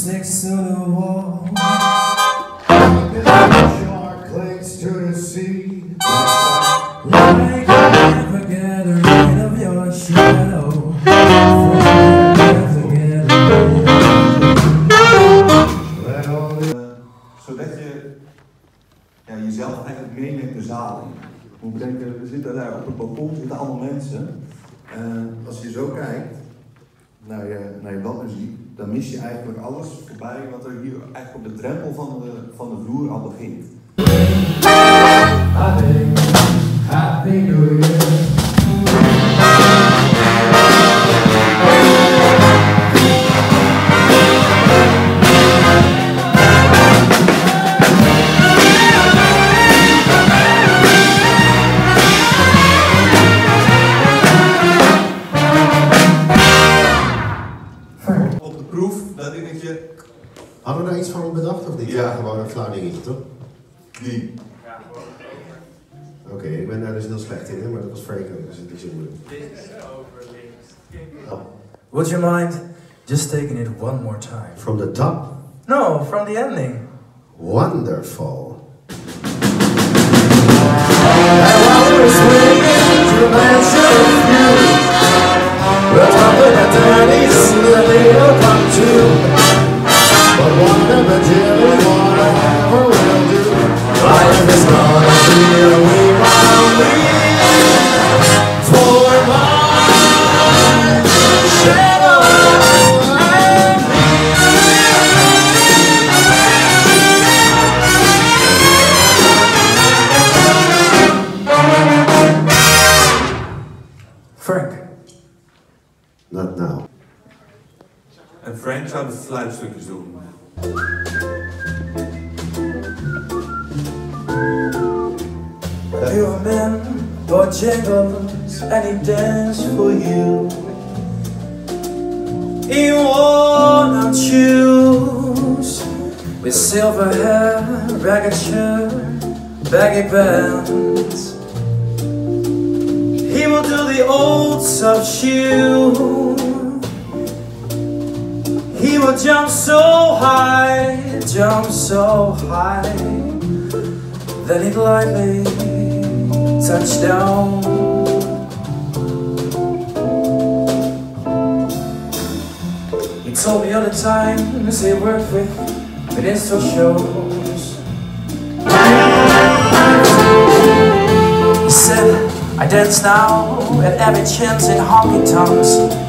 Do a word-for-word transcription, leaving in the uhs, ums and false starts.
next to the wall. The shark clings to the sea. Like you never get rid of your shadow. Zodat je ja, jezelf eigenlijk meeneemt de zaal in. Moet bedenken, we zitten daar op het balkon, zitten allemaal mensen. Uh, als je zo kijkt naar je, naar je bandmuziek, dan mis je eigenlijk alles voorbij wat er hier eigenlijk op de drempel van de, van de vloer al begint. Happy, happy New Year. Op de proef, dat dingetje. Hadden we daar iets van bedacht of niet? Ja. Gewoon een flauw dingetje, toch? Die. Oké, okay, ik ben daar dus heel slecht in, hè? Maar dat was Frank ook, dus het is niet zo moeilijk. Oh. Would you mind just taking it one more time? From the top? No, from the ending. Wonderful. Frank. Not now. En Frank zou de fluitstukjes doen. You were men for jingles and he danced for you. He wore no shoes with silver hair, ragged shirt, baggy pants. He will do the old soft shoe. He will jump so high, jump so high, then he'd lightly touch down. He told me other times he worked with minstrel shows. He said, I dance now at every chance in honky tonks.